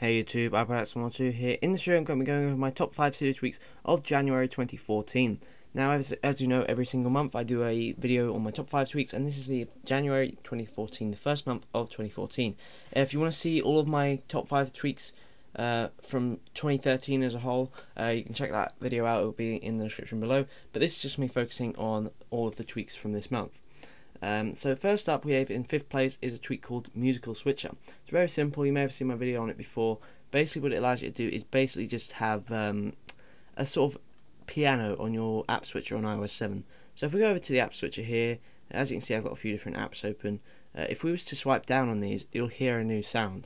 Hey YouTube, iProducts112 here. In the show I'm going to be going over my top 5 series tweaks of January 2014. Now as you know, every single month I do a video on my top 5 tweaks, and this is the January 2014, the first month of 2014. If you want to see all of my top 5 tweaks from 2013 as a whole, you can check that video out. It will be in the description below, but this is just me focusing on all of the tweaks from this month. So first up, we have in 5th place is a tweak called Musical Switcher. It's very simple. You may have seen my video on it before. Basically what it allows you to do is basically just have a sort of piano on your app switcher on iOS 7. So if we go over to the app switcher here, as you can see I've got a few different apps open. If we was to swipe down on these, you'll hear a new sound.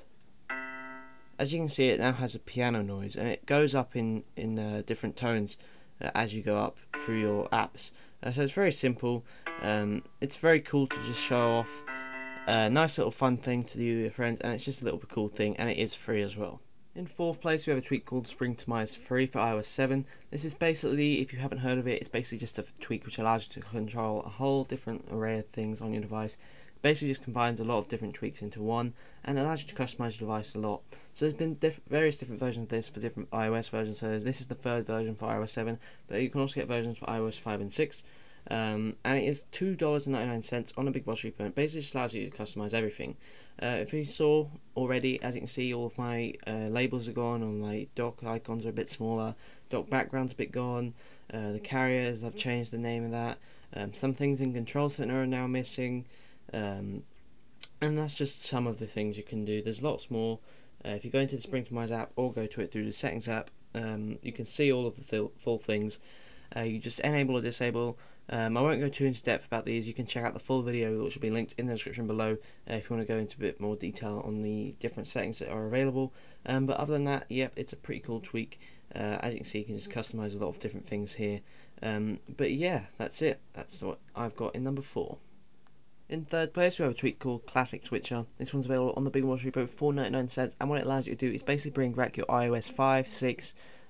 As you can see, it now has a piano noise, and it goes up in different tones as you go up through your apps. So it's very simple. It's very cool to just show off. A nice little fun thing to do with your friends, and it's just a little bit cool thing, and it is free as well. In 4th place we have a tweak called Springtomize Free for iOS 7. This is basically, if you haven't heard of it, it's basically just a tweak which allows you to control a whole different array of things on your device. Basically just combines a lot of different tweaks into one and allows you to customize your device a lot. So there's been various different versions of this for different iOS versions. So this is the 3rd version for iOS 7, but you can also get versions for iOS 5 and 6. And it is $2.99 on a Big Boss repo. It basically just allows you to customize everything. If you saw already, as you can see, all of my labels are gone, or my dock icons are a bit smaller, dock background's a bit gone, the carriers, I've changed the name of that, some things in Control Center are now missing, and that's just some of the things you can do. There's lots more. If you go into the Springtomize app or go to it through the settings app, you can see all of the full things. You just enable or disable. I won't go too into depth about these. You can check out the full video, which will be linked in the description below, if you want to go into a bit more detail on the different settings that are available. But other than that, yep, it's a pretty cool tweak. As you can see, you can just customize a lot of different things here. But yeah, that's it. That's what I've got in number 4. In 3rd place we have a tweak called Classic Switcher. This one's available on the Big Boss repo for $4.99, and what it allows you to do is basically bring back your iOS 5, 6,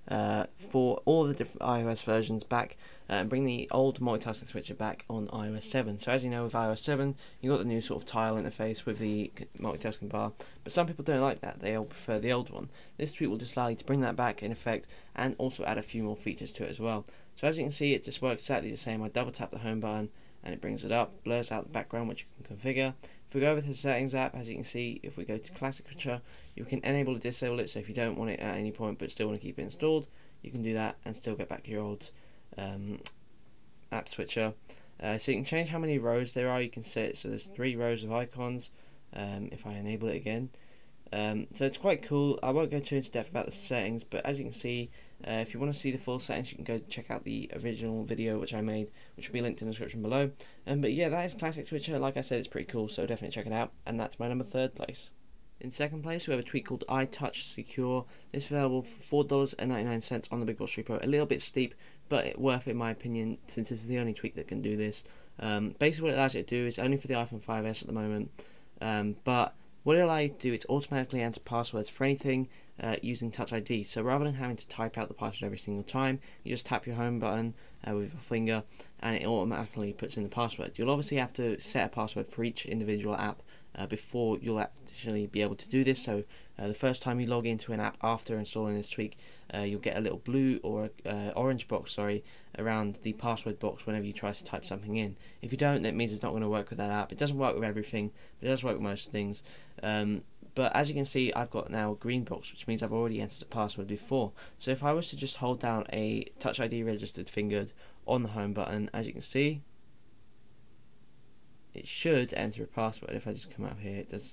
for all the different iOS versions back, and bring the old multitasking switcher back on iOS 7. So as you know, with iOS 7 you've got the new sort of tile interface with the multitasking bar, but some people don't like that. They all prefer the old one. This tweak will just allow you to bring that back in effect, and also add a few more features to it as well. So as you can see, it just works exactly the same. I double tap the home button and it brings it up, blurs out the background, which you can configure. If we go over to the settings app, as you can see, if we go to Classic Switcher, you can enable or disable it. So if you don't want it at any point but still want to keep it installed, you can do that and still get back your old app switcher. So you can change how many rows there are. You can set, so there's 3 rows of icons if I enable it again. So it's quite cool. I won't go too into depth about the settings, but as you can see, if you want to see the full settings, you can go check out the original video which I made, which will be linked in the description below. But yeah, that is Classic Switcher. Like I said, it's pretty cool, so definitely check it out. And that's my number 3rd place. In 2nd place we have a tweak called iTouch Secure. This is available for $4.99 on the Big Boss repo. A little bit steep, but worth it in my opinion, since this is the only tweak that can do this. Basically what it allows you to do is only for the iPhone 5s at the moment, but what it allows you to do is automatically enter passwords for anything using Touch ID. So rather than having to type out the password every single time, you just tap your home button with your finger, and it automatically puts in the password. You'll obviously have to set a password for each individual app before you'll actually be able to do this. So the first time you log into an app after installing this tweak, you'll get a little blue or orange box, around the password box whenever you try to type something in. If you don't, that means it's not going to work with that app. It doesn't work with everything, but it does work with most things. But as you can see, I've got now a green box, which means I've already entered a password before. So if I was to just hold down a Touch ID registered fingered on the home button, as you can see, it should enter a password. If I just come out here, it does.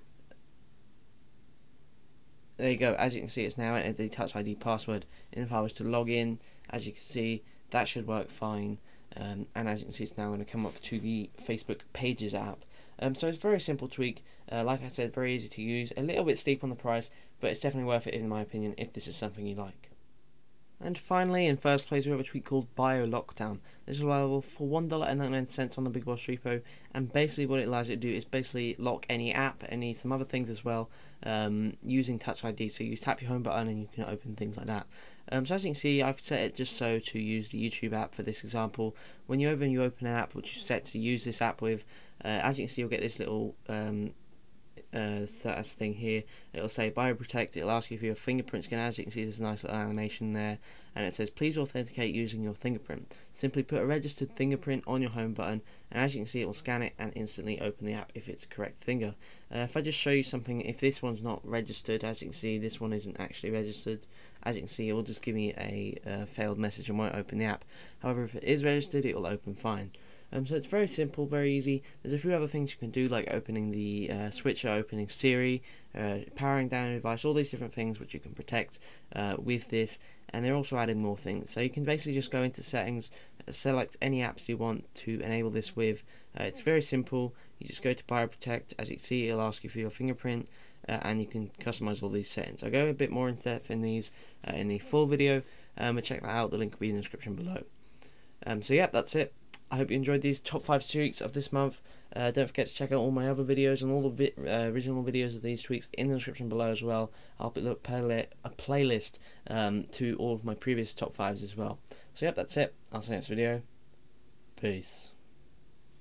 There you go. As you can see, it's now entered the Touch ID password. And if I was to log in, as you can see, that should work fine. And as you can see, it's now going to come up to the Facebook Pages app. So it's a very simple tweak. Like I said, very easy to use. A little bit steep on the price, but it's definitely worth it in my opinion if this is something you like. And finally, in 1st place we have a tweak called Bio Lockdown. This is available for $1.99 on the Big Boss repo, and basically what it allows you to do is basically lock any app, some other things as well, using Touch ID. So you tap your home button and you can open things like that. So as you can see, I've set it just so to use the YouTube app for this example. When you open an app which is set to use this app with, as you can see, you'll get this little status thing here, it'll say BioProtect. It'll ask you for your fingerprint scan. As you can see, there's a nice little animation there, and it says please authenticate using your fingerprint. Simply put a registered fingerprint on your home button, and as you can see, it will scan it and instantly open the app if it's the correct finger. If I just show you something, if this one's not registered, as you can see, this one isn't actually registered. As you can see, it will just give me a failed message and won't open the app. However, if it is registered, it will open fine. So it's very simple, very easy. There's a few other things you can do, like opening the switcher, opening Siri, powering down your device, all these different things which you can protect with this. And they're also adding more things. So you can basically just go into settings, select any apps you want to enable this with. It's very simple. You just go to BioProtect. As you can see, it'll ask you for your fingerprint, and you can customize all these settings. I'll go a bit more in depth in these in the full video, but check that out. The link will be in the description below. So yeah, that's it. I hope you enjoyed these top 5 tweaks of this month. Don't forget to check out all my other videos and all the original videos of these tweaks in the description below as well. I'll put a playlist to all of my previous top 5s as well. So yeah, that's it. I'll see you next video. Peace.